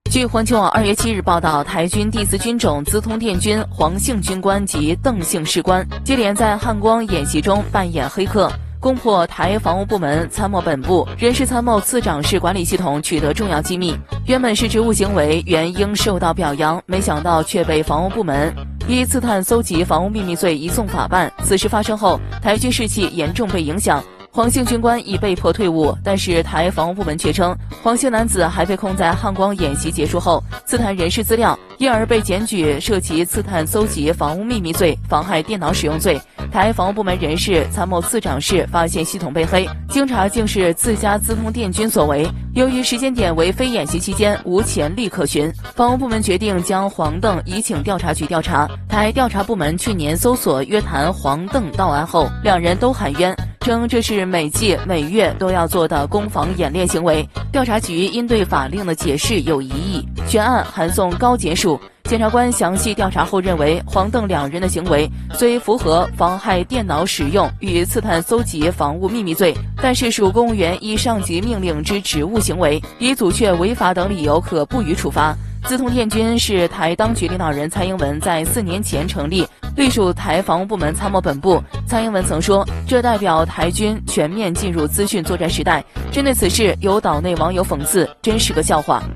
据环球网2月7日报道，台军第4军种资通电军黄姓军官及邓姓士官接连在汉光演习中扮演黑客，攻破台防务部门参谋本部人事参谋次长室管理系统，取得重要机密。原本是职务行为，原应受到表扬，没想到却被防务部门以刺探搜集防务秘密罪移送法办。此事发生后，台军士气严重被影响。黄姓军官已被迫退伍，但是台防务部门却称，黄姓男子还被控在汉光演习结束后刺探人事资料，因而被检举涉及刺探搜集防务秘密罪、妨害电脑使用罪。台防务部门人事参谋次长室发现系统被黑，经查竟是自家资通电军所为。由于时间点为非演习期间，无潜力可循，防务部门决定将黄邓移请调查局调查。台调查部门去年搜索约谈黄邓到案后，两人都喊冤，称这是每季每月都要做的攻防演练行为。调查局因对法令的解释有疑义，全案函送高检署。检察官详细调查后认为，黄邓两人的行为虽符合妨害电脑使用与刺探搜集防务秘密罪，但是属公务员依上级命令之职务行为，以阻却违法等理由可不予处罚。资通电军是台当局领导人蔡英文在4年前成立，隶属台防务部门参谋本部。蔡英文曾说，这代表台军全面进入资讯作战时代。针对此事，有岛内网友讽刺，真是个笑话。